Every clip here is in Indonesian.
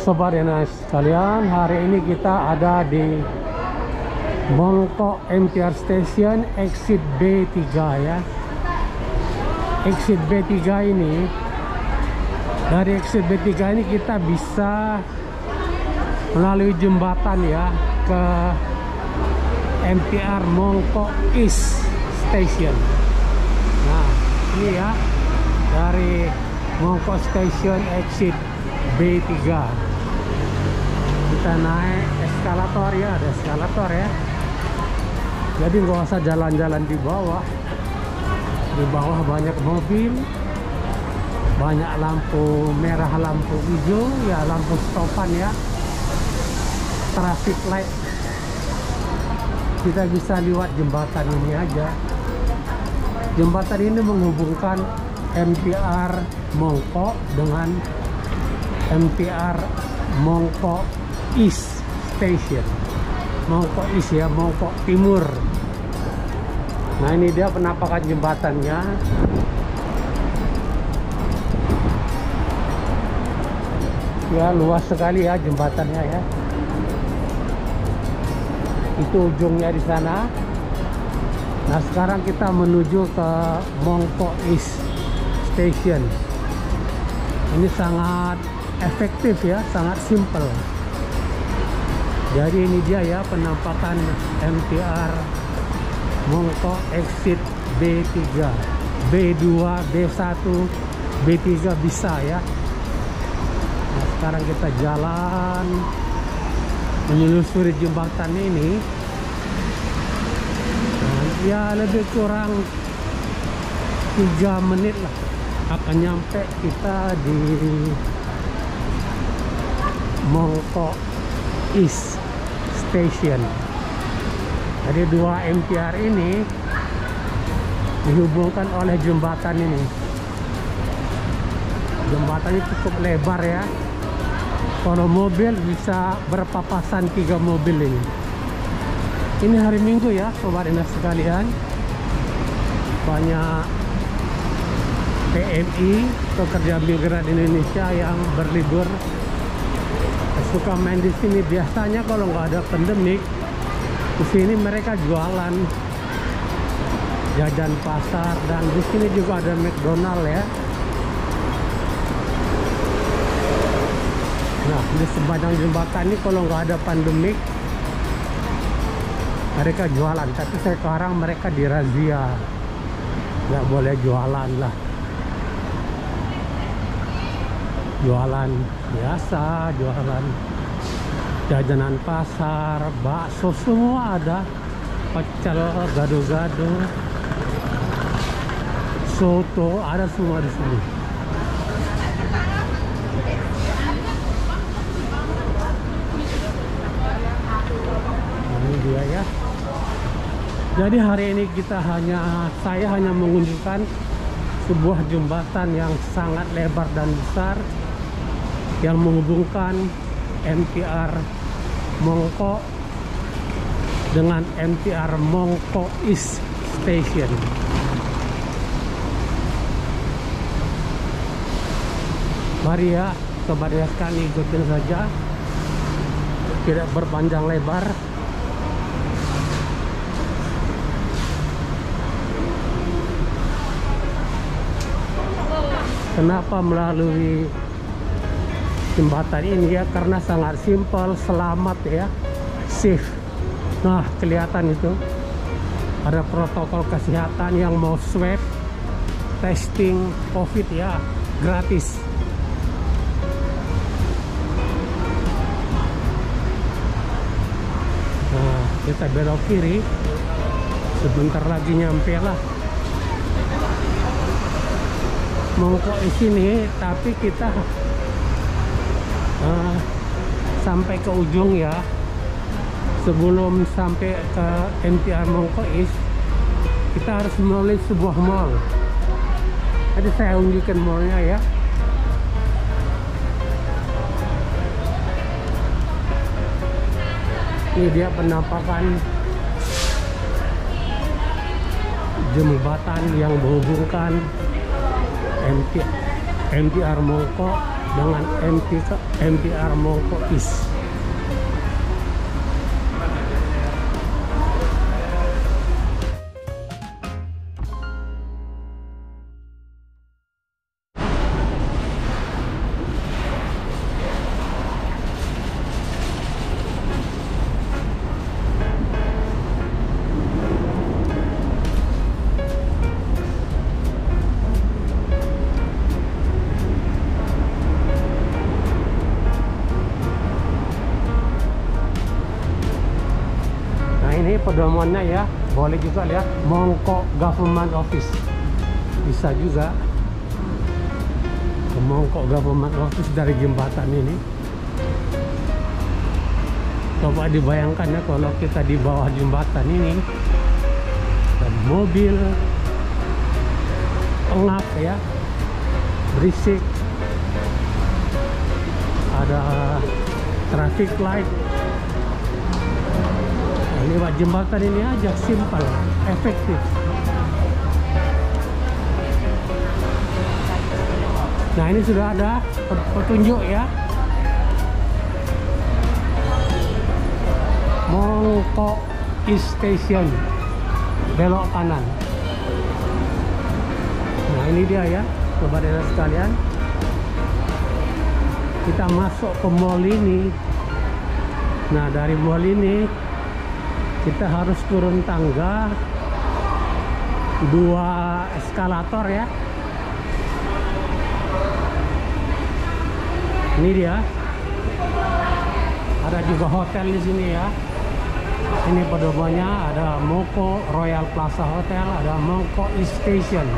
Sobat Dinas sekalian, hari ini kita ada di Mongko MTR Station exit B3 ya. Exit B3 ini, dari exit B3 ini kita bisa melalui jembatan ya ke MTR Mongko East Station. Nah ini ya, dari Mongko Station exit B3 kita naik eskalator ya, ada eskalator ya, jadi nggak usah jalan-jalan di bawah. Di bawah banyak mobil, banyak lampu merah, lampu hijau ya, lampu stopan ya, traffic light. Kita bisa lewat jembatan ini aja. Jembatan ini menghubungkan MTR Mongko dengan MTR Mongko East Station. Mongko East ya, Mongko Timur. Nah ini dia penampakan jembatannya. Ya luas sekali ya jembatannya ya. Itu ujungnya di sana. Nah sekarang kita menuju ke Mongko East Station. Ini sangat efektif ya, sangat simple. Jadi ini dia ya penampakan MTR Mongko exit B3, B2, B1, B3 bisa ya. Nah sekarang kita jalan menelusuri jembatan ini. Nah, ya lebih kurang 3 menit lah akan nyampe kita di Mongko East Station. Jadi dua MTR ini dihubungkan oleh jembatan ini. Jembatannya cukup lebar ya. Kalau mobil bisa berpapasan 3 mobil ini. Ini hari Minggu ya, Sobat Dinas sekalian. Banyak PMI, pekerja migran Indonesia yang berlibur, suka main di sini. Biasanya kalau nggak ada pandemik, di sini mereka jualan jajan pasar, dan di sini juga ada McDonald ya. Nah di sepanjang jembatan ini kalau nggak ada pandemik mereka jualan, tapi sekarang mereka dirazia, nggak boleh jualan lah. Jualan biasa, jualan jajanan pasar, bakso semua ada, pecel, gado-gado, soto, ada semua di sini. Ini dia ya. Jadi hari ini saya hanya mengunjukkan sebuah jembatan yang sangat lebar dan besar yang menghubungkan MTR Mongko dengan MTR Mongko East Station. Mari ya Sobat Dinas sekalian, ikutin saja, tidak berpanjang lebar. Kenapa melalui jembatan ini ya? Karena sangat simpel, selamat ya, safe. Nah kelihatan itu ada protokol kesehatan yang mau swab testing COVID ya, gratis. Nah kita belok kiri, sebentar lagi nyampe lah Mongko di sini, tapi kita sampai ke ujung ya. Sebelum sampai ke MTR Mongko East, kita harus melalui sebuah mall. Jadi saya unjukkan mallnya ya. Ini dia penampakan jembatan yang menghubungkan MTR Mongko dengan MTR Mongko East. Ini pedomannya ya, boleh juga lihat Mongko Government Office, bisa juga ke Mongko Government Office dari jembatan ini. Coba dibayangkan ya kalau kita di bawah jembatan ini dan mobil pengap ya, berisik, ada traffic light. Lewat jembatan ini aja, simpel, efektif. Nah, ini sudah ada petunjuk ya, Mongko East Station, belok kanan. Nah, ini dia ya, sobat sekalian. Kita masuk ke mall ini. Nah, dari mall ini kita harus turun tangga 2 eskalator ya. Ini dia. Ada juga hotel di sini ya. Ini pedomannya, ada Mongko Royal Plaza Hotel, ada Mongko East Station.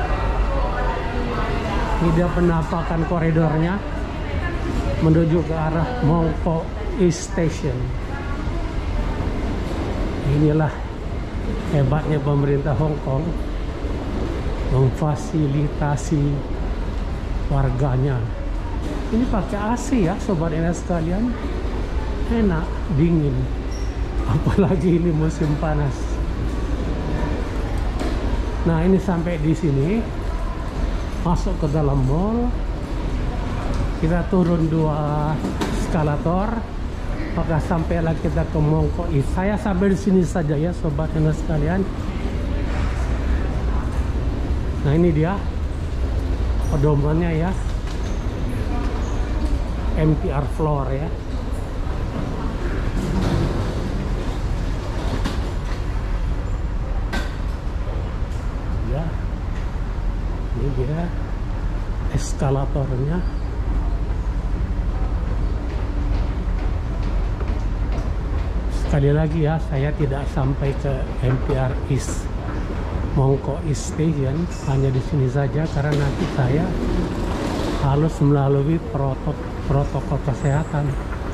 Ini dia penampakan koridornya menuju ke arah Mongko East Station. Inilah hebatnya pemerintah Hong Kong memfasilitasi warganya. Ini pakai AC ya sobat enak sekalian, enak, dingin, apalagi ini musim panas. Nah, ini sampai di sini, masuk ke dalam mall, kita turun 2 eskalator, maka sampailah kita ke Mongko East. Saya sampai di sini saja ya sobat enak sekalian. Nah, ini dia pedomannya ya, MTR floor ya. Ya, ini dia eskalatornya. Sekali lagi ya, saya tidak sampai ke MTR East Mongko East Station, hanya di sini saja karena nanti saya harus melalui protokol kesehatan.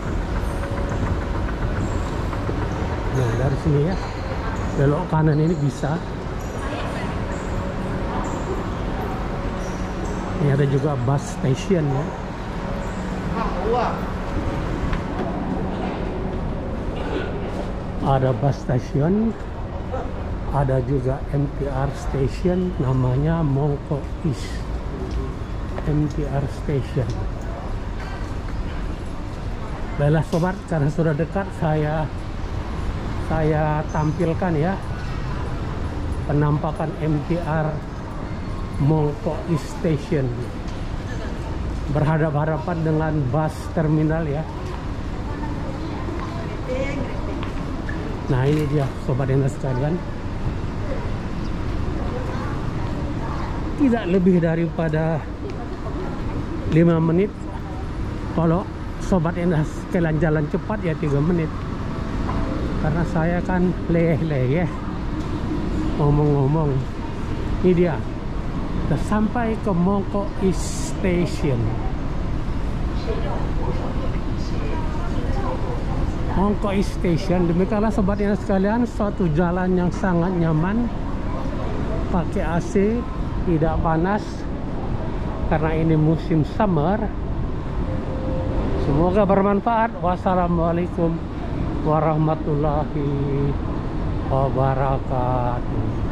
Nah, dari sini ya, belok kanan ini bisa. Ini ada juga bus station ya. Ada bus station, ada juga MTR station, namanya Mongko East MTR station. Baiklah sobat, karena sudah dekat, saya tampilkan ya penampakan MTR Mongko East Station, berhadapan-hadapan dengan bus terminal ya. Nah, ini dia sobat enak sekalian, tidak lebih daripada 5 menit. Kalau sobat enak sekalian jalan cepat ya 3 menit, karena saya kan leyeh-leyeh ngomong-ngomong. Ini dia, kita sampai ke Mongko East Station. Mongko East Station, demikianlah sobat enak sekalian, suatu jalan yang sangat nyaman, pakai AC, tidak panas karena ini musim summer. Semoga bermanfaat. Wassalamualaikum warahmatullahi wabarakatuh.